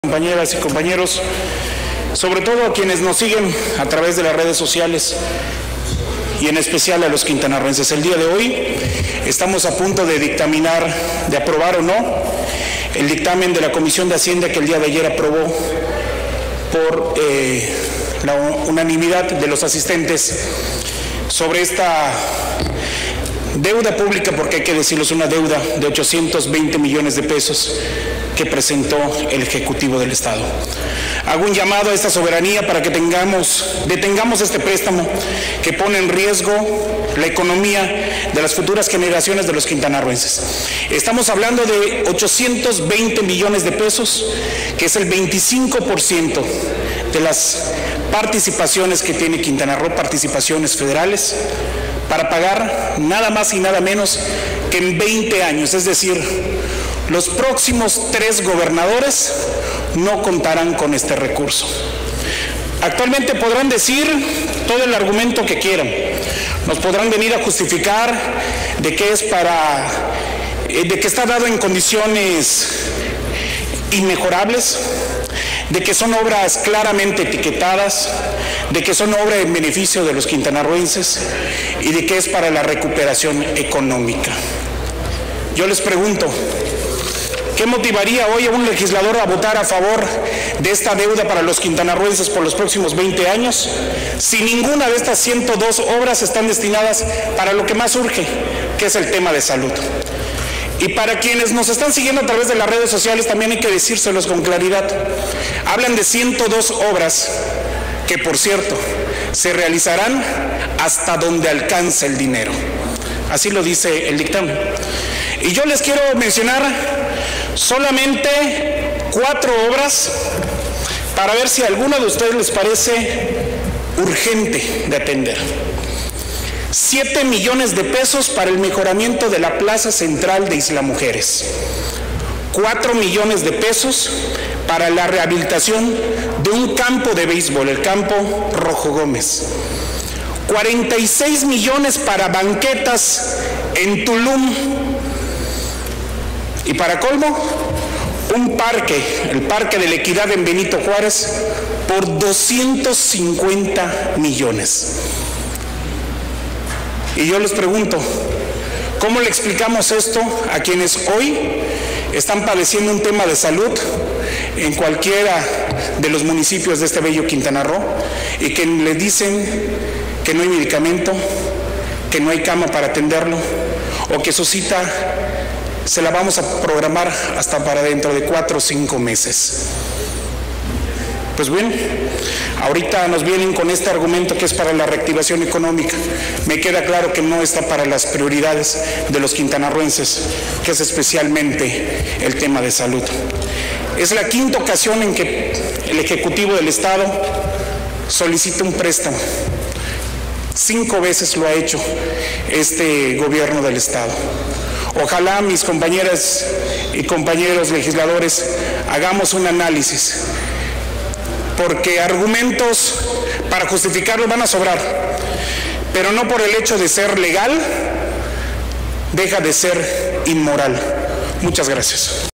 Compañeras y compañeros, sobre todo a quienes nos siguen a través de las redes sociales y en especial a los quintanarroenses. El día de hoy estamos a punto de dictaminar, de aprobar o no, el dictamen de la Comisión de Hacienda que el día de ayer aprobó por la unanimidad de los asistentes sobre esta deuda pública, porque hay que decirlo, es una deuda de 820 millones de pesos que presentó el Ejecutivo del Estado. Hago un llamado a esta soberanía para que detengamos este préstamo que pone en riesgo la economía de las futuras generaciones de los quintanarroenses. Estamos hablando de 820 millones de pesos, que es el 25% de las participaciones que tiene Quintana Roo, participaciones federales, para pagar nada más y nada menos que en 20 años, es decir, los próximos 3 gobernadores no contarán con este recurso. Actualmente podrán decir todo el argumento que quieran, nos podrán venir a justificar de que está dado en condiciones inmejorables, de que son obras claramente etiquetadas, de que son obras en beneficio de los quintanarroenses y de que es para la recuperación económica. Yo les pregunto, ¿qué motivaría hoy a un legislador a votar a favor de esta deuda para los quintanarroenses por los próximos 20 años, si ninguna de estas 102 obras están destinadas para lo que más urge, que es el tema de salud? Y para quienes nos están siguiendo a través de las redes sociales, también hay que decírselos con claridad. Hablan de 102 obras que, por cierto, se realizarán hasta donde alcance el dinero. Así lo dice el dictamen. Y yo les quiero mencionar solamente 4 obras para ver si a alguno de ustedes les parece urgente de atender. 7 millones de pesos para el mejoramiento de la Plaza Central de Isla Mujeres. 4 millones de pesos para la rehabilitación de un campo de béisbol, el campo Rojo Gómez. 46 millones para banquetas en Tulum. Y para colmo, un parque, el Parque de la Equidad en Benito Juárez, por 250 millones. Y yo les pregunto, ¿cómo le explicamos esto a quienes hoy están padeciendo un tema de salud en cualquiera de los municipios de este bello Quintana Roo y que les dicen que no hay medicamento, que no hay cama para atenderlo, o que su cita se la vamos a programar hasta para dentro de 4 o 5 meses? Pues bien, ahorita nos vienen con este argumento que es para la reactivación económica. Me queda claro que no está para las prioridades de los quintanarroenses, que es especialmente el tema de salud. Es la 5ª ocasión en que el Ejecutivo del Estado solicita un préstamo. 5 veces lo ha hecho este gobierno del Estado. Ojalá mis compañeras y compañeros legisladores hagamos un análisis, porque argumentos para justificarlo van a sobrar, pero no por el hecho de ser legal, deja de ser inmoral. Muchas gracias.